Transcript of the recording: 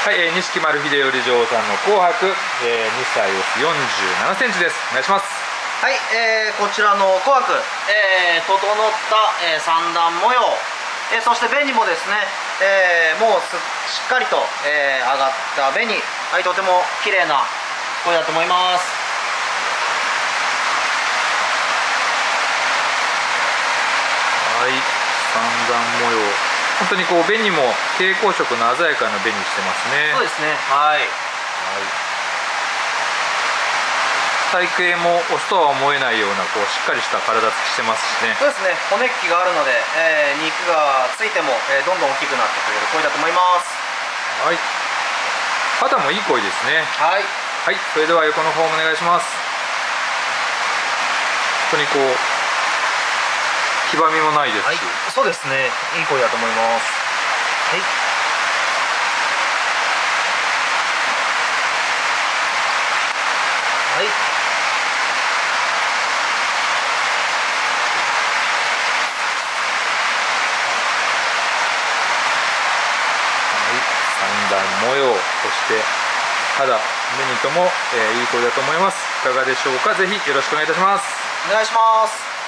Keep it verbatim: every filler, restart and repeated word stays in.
はい、えー、錦丸秀頼嬢さんの紅白、えー、にさいオスよんじゅうななセンチです。お願いします。 はい、えー、こちらの紅白、えー、整った、えー、三段模様、えー、そして紅もですね、えー、もうしっかりと、えー、上がった紅、はい、とても綺麗な声だと思います。 はい、三段模様、本当にこう紅も蛍光色の鮮やかな紅してますね。 そうですね、はい、はい、 体型もオスとは思えないようなこうしっかりした体つきしてますしね。 そうですね、骨っきがあるので、えー、肉がついても、えー、どんどん大きくなってくれる声だと思います。 はい、肌もいい声ですね。 はい、 はい、それでは横の方もお願いします。本当にこう黄ばみもないですし、 はい、そうですね、いい声だと思います。はい、はい、 三段模様、そして肌、目にとも、えー、いい声だと思います。いかがでしょうか。ぜひよろしくお願いいたします。 お願いします。